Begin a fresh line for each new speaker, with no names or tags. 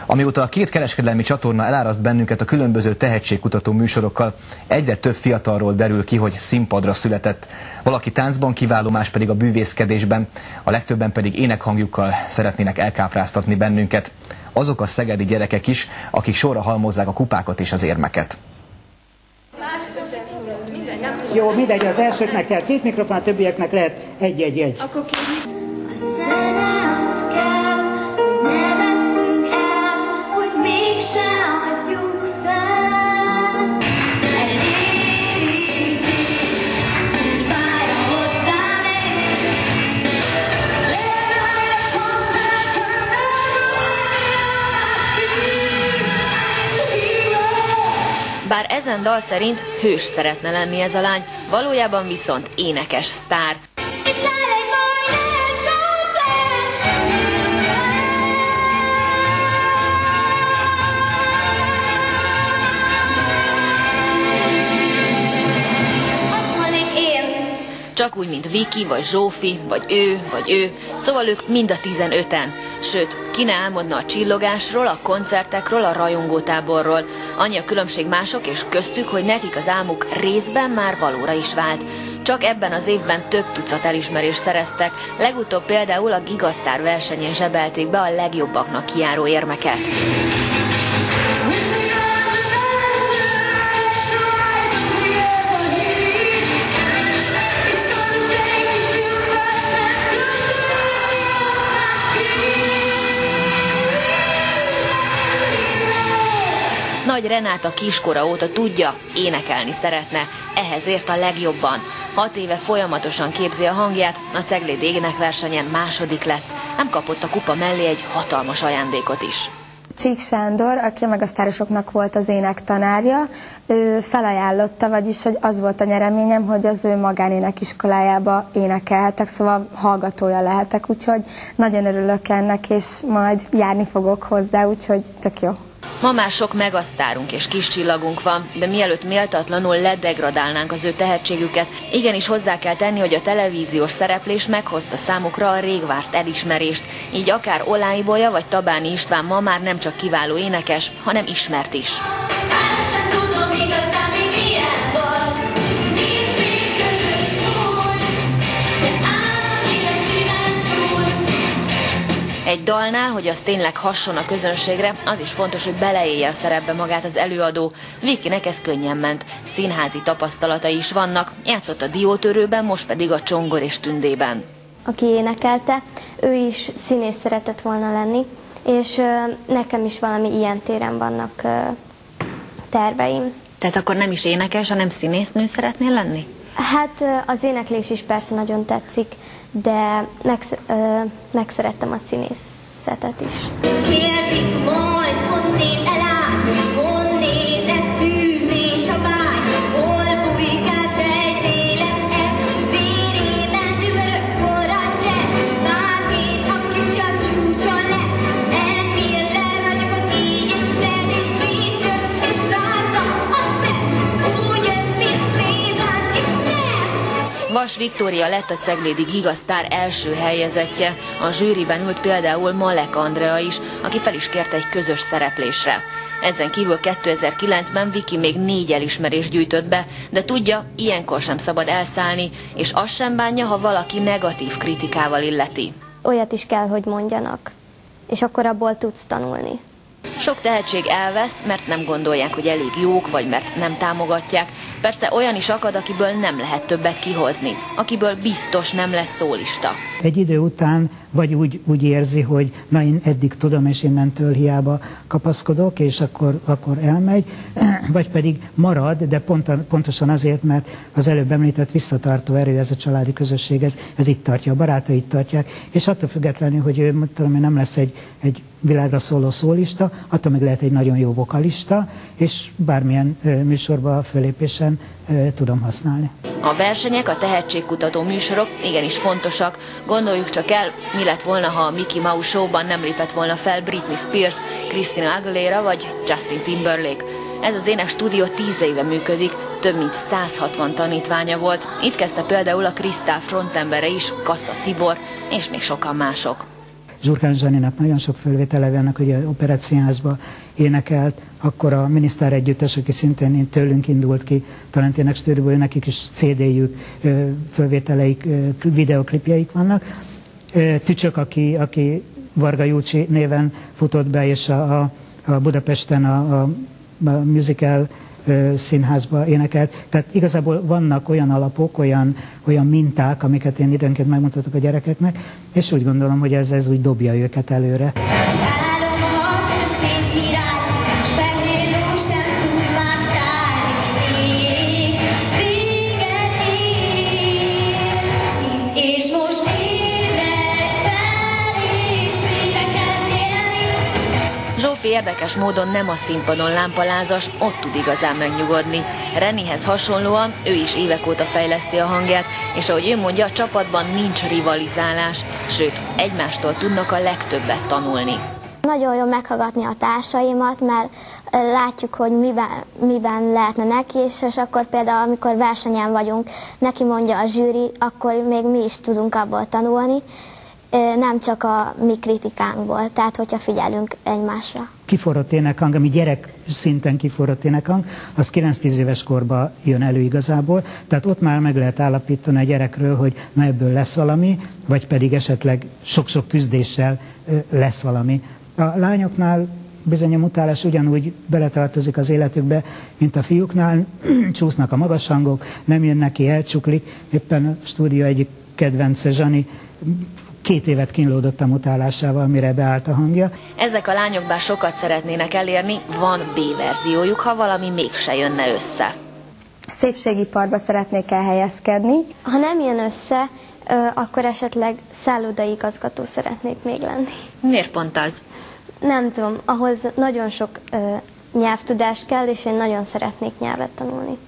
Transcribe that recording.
Amióta a két kereskedelmi csatorna eláraszt bennünket a különböző tehetségkutató műsorokkal, egyre több fiatalról derül ki, hogy színpadra született. Valaki táncban kiváló, más pedig a bűvészkedésben, a legtöbben pedig énekhangjukkal szeretnének elkápráztatni bennünket. Azok a szegedi gyerekek is, akik sorra halmozzák a kupákat és az érmeket.
Jó, mindegy, az elsőknek lehet 2 mikrofon, a többieknek lehet egy.
Akkor a zene az kell, hogy ne vesszünk el, hogy mégse adjuk fel. Elég is, fáj hozzám egy.
Bár ezen dal szerint hős szeretne lenni ez a lány, valójában viszont énekes sztár. Csak úgy, mint Viki, vagy Zsófi, vagy ő, szóval ők mind a 15-en. Sőt, ki ne álmodna a csillogásról, a koncertekről, a rajongótáborról. Annyi a különbség mások és köztük, hogy nekik az álmuk részben már valóra is vált. Csak ebben az évben több tucat elismerést szereztek, legutóbb például a Gigasztár versenyén zsebelték be a legjobbaknak kijáró érmeket. Nagy Renáta kiskora óta tudja, énekelni szeretne, ehhez ért a legjobban. 6 éve folyamatosan képzi a hangját, a ceglédi énekversenyen második lett. Nem kapott a kupa mellé egy hatalmas ajándékot is.
Csík Sándor, aki a Megasztárosoknak volt az énektanárja, ő felajánlotta, vagyis hogy az volt a nyereményem, hogy az ő magánénekiskolájába énekelhetek, szóval hallgatója lehetek, úgyhogy nagyon örülök ennek, és majd járni fogok hozzá, úgyhogy tök jó.
Ma már sok megasztárunk és kis csillagunk van, de mielőtt méltatlanul ledegradálnánk az ő tehetségüket, igenis hozzá kell tenni, hogy a televíziós szereplés meghozta számukra a rég várt elismerést. Így akár Oláh Ibolya vagy Tabáni István ma már nem csak kiváló énekes, hanem ismert is. Egy dalnál, hogy az tényleg hasson a közönségre, az is fontos, hogy beleélje a szerepbe magát az előadó. Vikinek ez könnyen ment. Színházi tapasztalatai is vannak, játszott a Diótörőben, most pedig a Csongor és Tündében.
Aki énekelte, ő is színész szeretett volna lenni, és nekem is valami ilyen téren vannak terveim.
Tehát akkor nem is énekes, hanem színésznő szeretnél lenni?
Hát az éneklés is persze nagyon tetszik, de megszerettem a színészetet is.
Kérdik majd, honnét elállsz, honnét tűz és a vágy, hol bujkál rejtély lesz ez, vérében dübörök forrad jazz, bármit, ha kicsi a csúcson lesz, Ann Miller ragyogott így, és Fred és Ginger, és rajta a Step, úgy jött Miss Mason, és nyert!
Vas Viktória lett a ceglédi Gigasztár első helyezettje. A zsűriben ült például Malek Andrea is, aki fel is kérte egy közös szereplésre. Ezen kívül 2009-ben Viki még 4 elismerést gyűjtött be, de tudja, ilyenkor sem szabad elszállni, és azt sem bánja, ha valaki negatív kritikával illeti.
Olyat is kell, hogy mondjanak, és akkor abból tudsz tanulni.
Sok tehetség elvesz, mert nem gondolják, hogy elég jók, vagy mert nem támogatják. Persze olyan is akad, akiből nem lehet többet kihozni, akiből biztos nem lesz szólista.
Egy idő után vagy úgy érzi, hogy na én eddig tudom, és innentől hiába kapaszkodok, és akkor elmegy, vagy pedig marad, de pontosan azért, mert az előbb említett visszatartó erő, ez a családi közösség, ez itt tartja, a barátai itt tartják, és attól függetlenül, hogy ő nem lesz egy világra szóló szólista, attól meg lehet egy nagyon jó vokalista, és bármilyen műsorba fölépésen tudom használni.
A versenyek, a tehetségkutató műsorok igenis fontosak. Gondoljuk csak el, mi lett volna, ha a Mickey Mouse Show-ban nem lépett volna fel Britney Spears, Christina Aguilera vagy Justin Timberlake. Ez az énekstúdió 10 éve működik, több mint 160 tanítványa volt. Itt kezdte például a Krisztál frontembere is, Kassa Tibor, és még sokan mások.
Zsurkán Zsaninak nagyon sok fölvétele vannak, hogy a Operettszínházba énekelt, akkor a Minisztár Együttes, aki szintén tőlünk indult ki, talán tényleg stúdióból, nekik is CD-jük, fölvételeik, videoklipjeik vannak. Tücsök, aki Varga Júcsi néven futott be, és a Budapesten a musical színházba énekelt. Tehát igazából vannak olyan alapok, olyan minták, amiket én időnként megmutatok a gyerekeknek, és úgy gondolom, hogy ez úgy dobja őket előre.
Zsófi érdekes módon nem a színpadon lámpalázas, ott tud igazán megnyugodni. Renihez hasonlóan ő is évek óta fejleszti a hangját, és ahogy ő mondja, a csapatban nincs rivalizálás, sőt, egymástól tudnak a legtöbbet tanulni.
Nagyon jó meghallgatni a társaimat, mert látjuk, hogy miben lehetne neki, és akkor például, amikor versenyen vagyunk, neki mondja a zsűri, akkor még mi is tudunk abból tanulni, nem csak a mi kritikánkból, tehát hogyha figyelünk egymásra.
Kiforrott énekhang, ami gyerek szinten kiforrott énekhang, az 9-10 éves korban jön elő igazából, tehát ott már meg lehet állapítani a gyerekről, hogy na ebből lesz valami, vagy pedig esetleg sok-sok küzdéssel lesz valami. A lányoknál bizony a mutálás ugyanúgy beletartozik az életükbe, mint a fiúknál, csúsznak a magas hangok, nem jön neki, elcsuklik, éppen a stúdió egyik kedvence Zsani 2 évet kínlódott a mutálásával, mire beállt a hangja.
Ezek a lányok bár sokat szeretnének elérni, van B-verziójuk, ha valami mégse jönne össze.
Szépségiparba szeretnék elhelyezkedni.
Ha nem jön össze, akkor esetleg szállodaigazgató szeretnék még lenni.
Miért pont az?
Nem tudom, ahhoz nagyon sok nyelvtudás kell, és én nagyon szeretnék nyelvet tanulni.